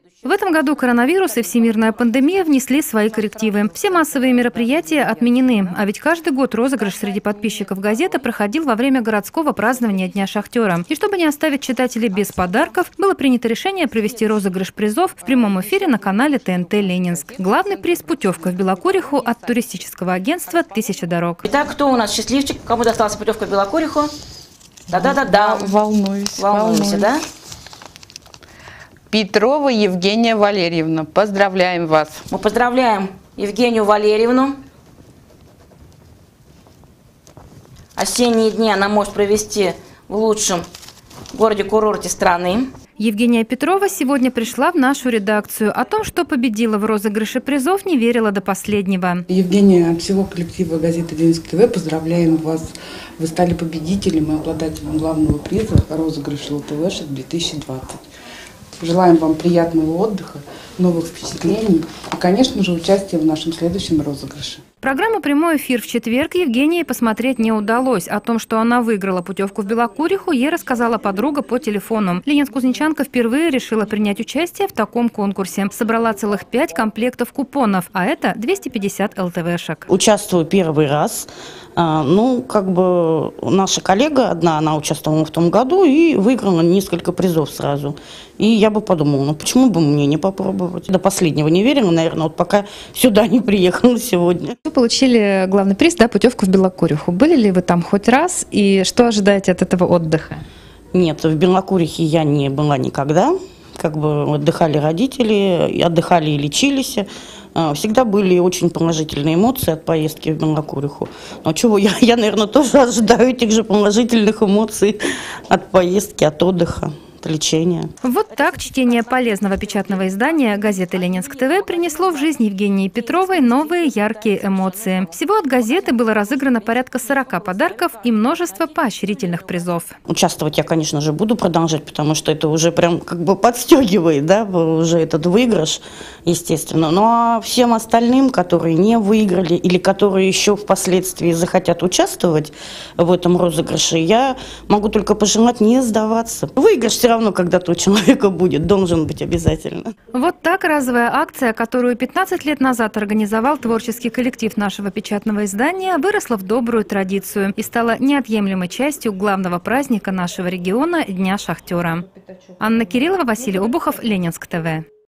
В этом году коронавирус и всемирная пандемия внесли свои коррективы. Все массовые мероприятия отменены. А ведь каждый год розыгрыш среди подписчиков газеты проходил во время городского празднования Дня шахтера. И чтобы не оставить читателей без подарков, было принято решение провести розыгрыш призов в прямом эфире на канале ТНТ «Ленинск». Главный приз – путевка в Белокуриху от туристического агентства «Тысяча дорог». Итак, кто у нас счастливчик? Кому досталась путевка в Белокуриху? Да-да-да-да. Волнуемся, да? Петрова Евгения Валерьевна. Поздравляем вас. Мы поздравляем Евгению Валерьевну. Осенние дни она может провести в лучшем городе-курорте страны. Евгения Петрова сегодня пришла в нашу редакцию. О том, что победила в розыгрыше призов, не верила до последнего. Евгения, от всего коллектива газеты «Ленинск ТВ» поздравляем вас. Вы стали победителем и обладателем главного приза розыгрыша ЛТВшек 2020. Желаем вам приятного отдыха, новых впечатлений и, конечно же, участия в нашем следующем розыгрыше. Программу «Прямой эфир» в четверг Евгении посмотреть не удалось. О том, что она выиграла путевку в Белокуриху, ей рассказала подруга по телефону. Ленинск-Кузнечанка впервые решила принять участие в таком конкурсе. Собрала целых 5 комплектов купонов, а это 250 ЛТВшек. Участвую первый раз. Наша коллега одна, она участвовала в том году и выиграла несколько призов сразу. И я бы подумала, почему бы мне не попробовать? До последнего не верила, наверное, пока сюда не приехала сегодня. Вы получили главный приз, да, путевку в Белокуриху. Были ли вы там хоть раз и что ожидаете от этого отдыха? Нет, в Белокурихе я не была никогда. Отдыхали родители, отдыхали и лечились. Всегда были очень положительные эмоции от поездки в Белокуриху. Но чего я, наверное, тоже ожидаю этих же положительных эмоций от поездки, от отдыха, от лечения. Вот так чтение полезного печатного издания газеты «Ленинск ТВ» принесло в жизнь Евгении Петровой новые яркие эмоции. Всего от газеты было разыграно порядка 40 подарков и множество поощрительных призов. Участвовать я, конечно же, буду продолжать, потому что это уже прям подстегивает, да, уже этот выигрыш, естественно. Ну а всем остальным, которые не выиграли или которые еще впоследствии захотят участвовать в этом розыгрыше, я могу только пожелать не сдаваться. Выигрыш все равно когда-то у человека будет, должен быть обязательно. Вот так разовая акция, которую 15 лет назад организовал творческий коллектив нашего печатного издания, выросла в добрую традицию и стала неотъемлемой частью главного праздника нашего региона – Дня шахтера. Анна Кириллова, Василий Обухов, Ленинск ТВ.